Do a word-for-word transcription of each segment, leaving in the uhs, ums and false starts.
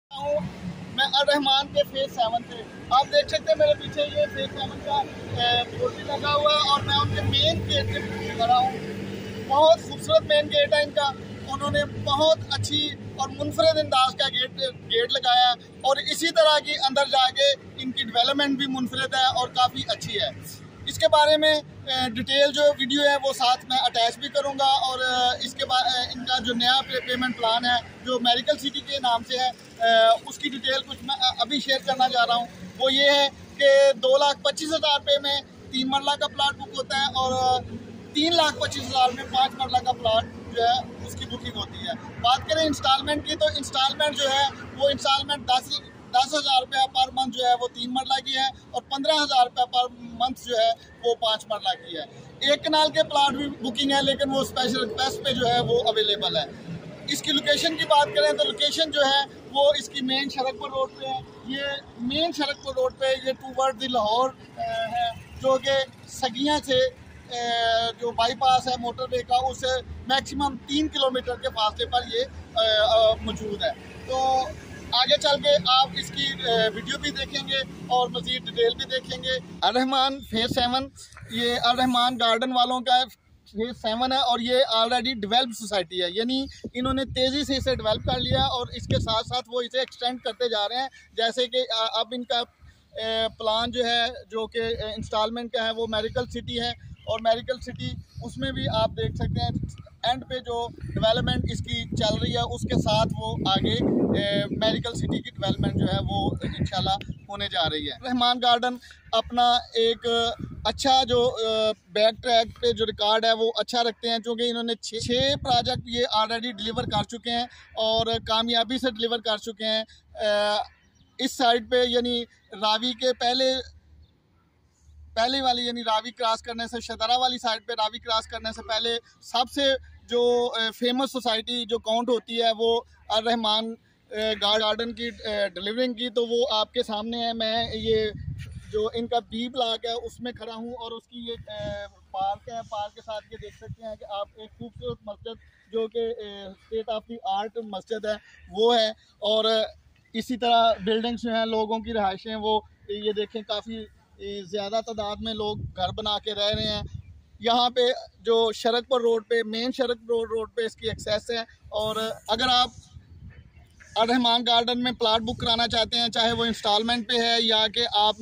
हूँ मैं अर्रहमान के फेज सेवन पे। आप देख सकते हैं मेरे पीछे ये फेज सेवन का बोर्ड भी लगा हुआ है और मैं उनके मेन गेट के पीछे खड़ा हूँ। बहुत खूबसूरत मेन गेट है इनका। उन्होंने बहुत अच्छी और मुनफरद अंदाज का गेट गेट लगाया और इसी तरह की अंदर जाके इनकी डेवलपमेंट भी मुनफरद है और काफ़ी अच्छी है। इसके बारे में डिटेल जो वीडियो है वो साथ में अटैच भी करूंगा और इसके बाद इनका जो नया पेमेंट प्लान है जो मेडिकल सिटी के नाम से है उसकी डिटेल कुछ मैं अभी शेयर करना चाह रहा हूँ। वो ये है कि दो लाख पच्चीस हज़ार रुपये में तीन मरला का प्लाट बुक होता है और तीन लाख पच्चीस हज़ार में पाँच मरला का प्लाट जो है उसकी बुकिंग होती है। बात करें इंस्टॉलमेंट की तो इंस्टॉलमेंट जो है वो इंस्टॉलमेंट दस दस हज़ार रुपया पर मंथ जो है वो तीन मरला की है और पंद्रह हज़ार रुपया पर मंथ जो है वो पाँच मरला की है। एक कनाल के प्लाट भी बुकिंग है लेकिन वो स्पेशल रिक्वेस्ट पे जो है वो अवेलेबल है। इसकी लोकेशन की बात करें तो लोकेशन जो है वो इसकी मेन सड़कपुर रोड पे है। ये मेन सड़कपुर रोड पे ये टूवर्ड द लाहौर है जो कि सगियाँ से जो बाईपास है मोटरवे का उससे मैक्सिमम तीन किलोमीटर के फासले पर ये मौजूद है। तो आगे चल के आप इसकी वीडियो भी देखेंगे और मज़ीद डिटेल भी देखेंगे। अर्रहमान फेज सेवन ये अर्रहमान गार्डन वालों का फेज सेवन है और ये ऑलरेडी डेवलप सोसाइटी है, यानी इन्होंने तेज़ी से इसे डेवलप कर लिया और इसके साथ साथ वो इसे एक्सटेंड करते जा रहे हैं। जैसे कि अब इनका प्लान जो है जो कि इंस्टॉलमेंट का है वो मेडिकल सिटी है और मेडिकल सिटी उसमें भी आप देख सकते हैं एंड पे जो डेवलपमेंट इसकी चल रही है उसके साथ वो आगे मेडिकल सिटी की डेवलपमेंट जो है वो इंशाल्लाह होने जा रही है। रहमान गार्डन अपना एक अच्छा जो बैक ट्रैक पे जो रिकॉर्ड है वो अच्छा रखते हैं क्योंकि इन्होंने छः प्रोजेक्ट ये ऑलरेडी डिलीवर कर चुके हैं और कामयाबी से डिलीवर कर चुके हैं। इस साइड पे यानी रावी के पहले पहले वाली यानी रावी क्रॉस करने से शदरा वाली साइड पे रावी क्रॉस करने से पहले सबसे जो फेमस सोसाइटी जो काउंट होती है वो अर्रहमान गार्डन की डिलीवरिंग की, तो वो आपके सामने है। मैं ये जो इनका बी ब्लॉक है उसमें खड़ा हूँ और उसकी ये पार्क है। पार्क के साथ ये देख सकते हैं कि आप एक खूबसूरत मस्जिद जो कि स्टेट ऑफ द आर्ट मस्जिद है वो है और इसी तरह बिल्डिंग्स जो हैं लोगों की रहायशें वो ये देखें काफ़ी ज़्यादा तादाद में लोग घर बना के रह रहे हैं। यहाँ पे जो शरकपुर रोड पे मेन शरकपुर रोड पे इसकी एक्सेस है और अगर आप अर्रहमान गार्डन में प्लाट बुक कराना चाहते हैं चाहे वो इंस्टॉलमेंट पे है या कि आप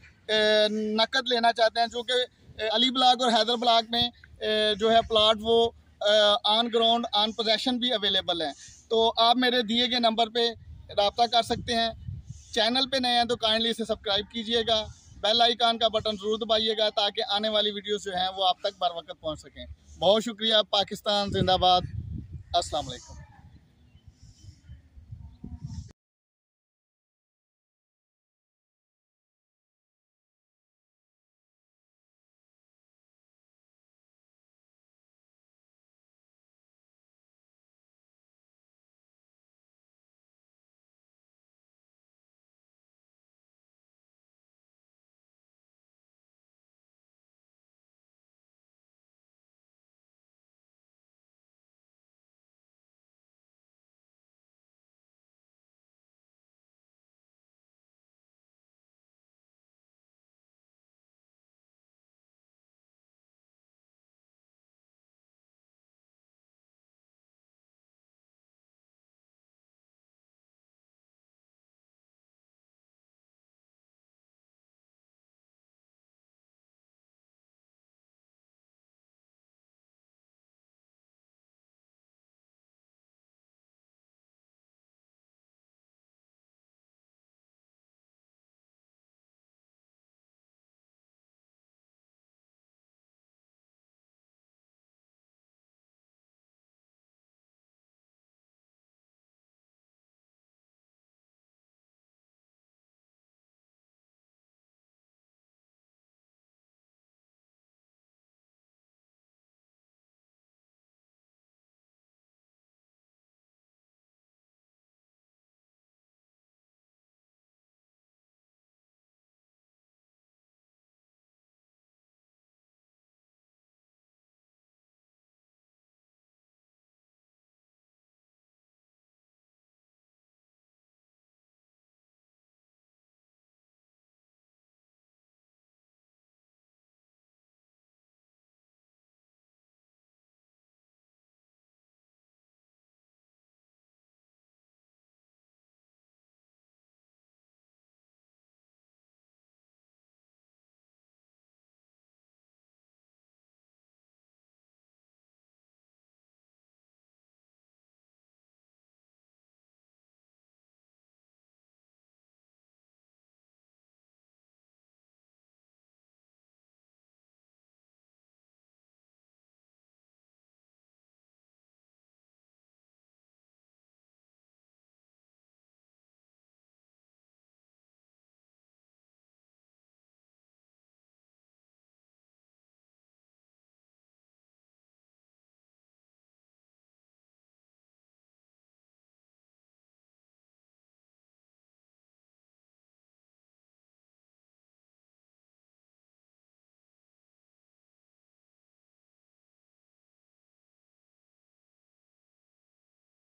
नकद लेना चाहते हैं, जो कि अली ब्लॉक और हैदर ब्लॉक में जो है प्लाट वो ऑन ग्राउंड ऑन पोजेशन भी अवेलेबल हैं, तो आप मेरे दिए गए नंबर पे रब्ता कर सकते हैं। चैनल पे नए हैं तो काइंडली इसे सब्सक्राइब कीजिएगा, बेल आइकन का बटन ज़रूर दबाइएगा ताकि आने वाली वीडियोस जो हैं वो आप तक बर वक्त पहुँच सकें। बहुत शुक्रिया। पाकिस्तान जिंदाबाद। अस्सलाम वालेकुम।